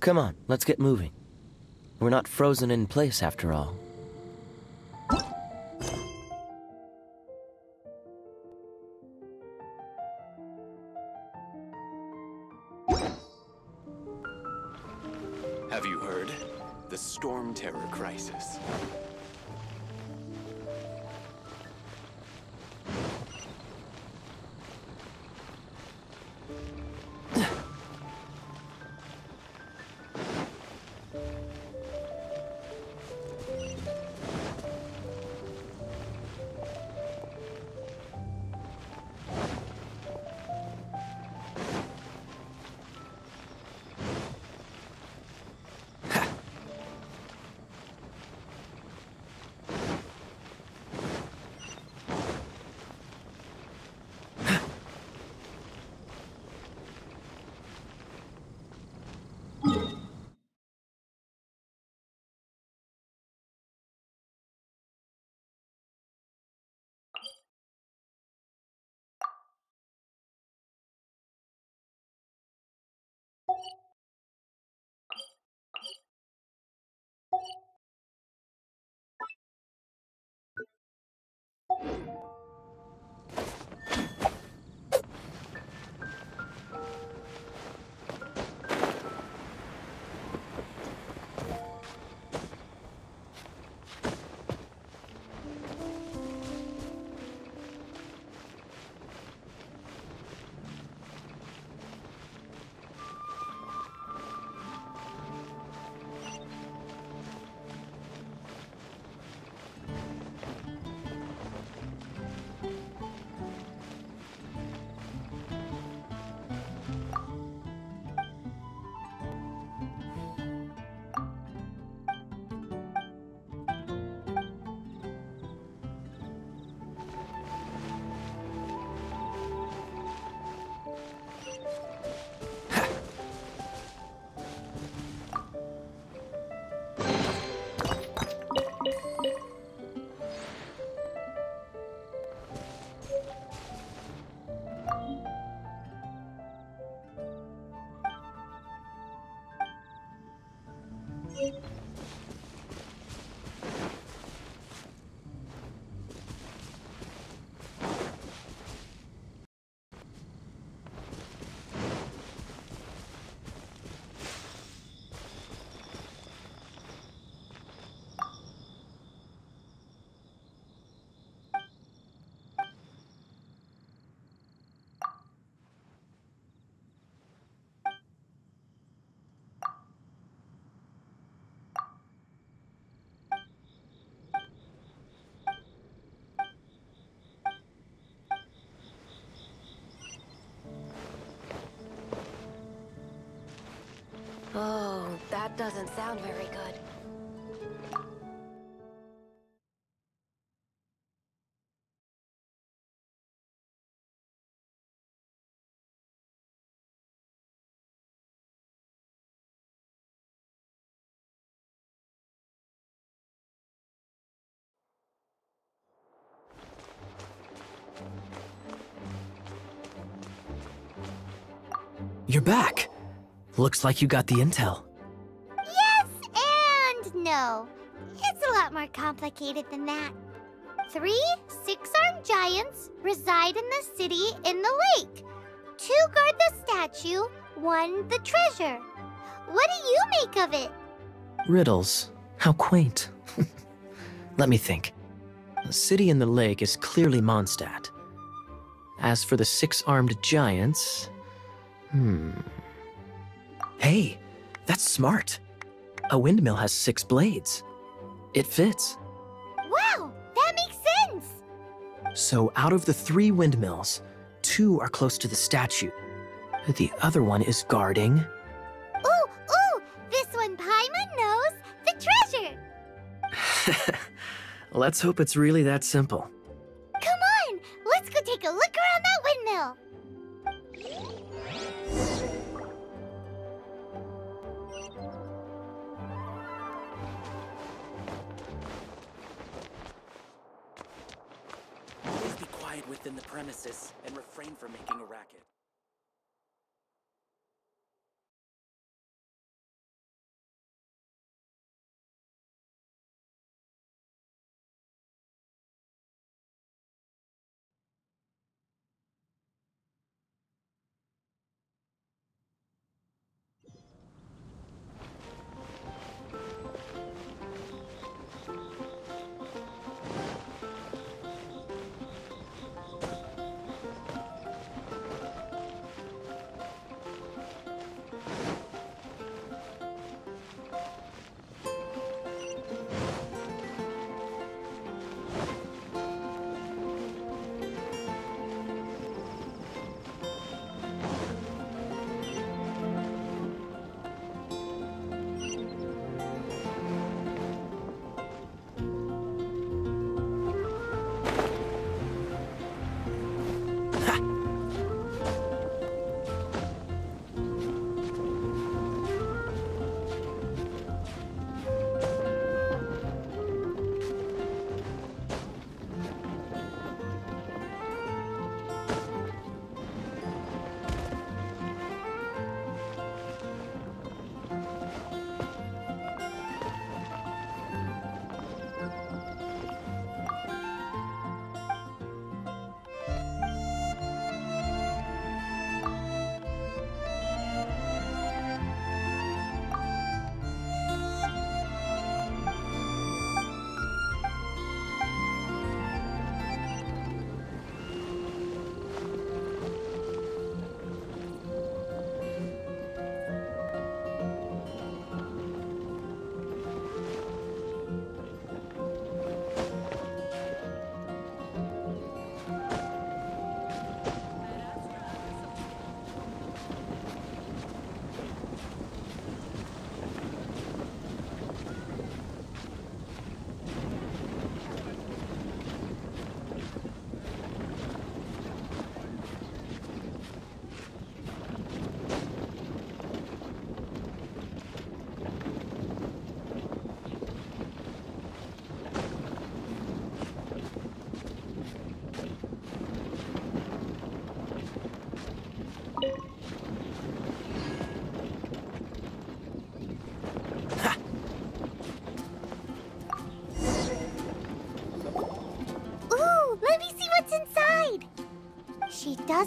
Come on, let's get moving. We're not frozen in place after all. Have you heard? The Storm Terror crisis. Oh, that doesn't sound very good. You're back. Looks like you got the intel. Yes and no. It's a lot more complicated than that. 3 six-armed giants reside in the city in the lake. 2 guard the statue, 1 the treasure. What do you make of it? Riddles. How quaint. Let me think. The city in the lake is clearly Mondstadt. As for the 6-armed giants... Hey, that's smart. A windmill has 6 blades. It fits. Wow, that makes sense. So out of the 3 windmills, 2 are close to the statue. The other one is guarding... Ooh, this one Paimon knows, the treasure. Let's hope it's really that simple. Come on, let's go take a look around that windmill. Please be quiet within the premises and refrain from making a racket.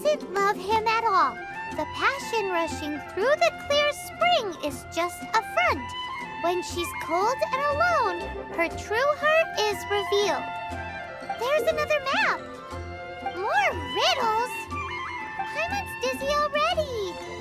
doesn't love him at all. The passion rushing through the clear spring is just a front. When she's cold and alone, her true heart is revealed. There's another map. More riddles? Paimon's dizzy already.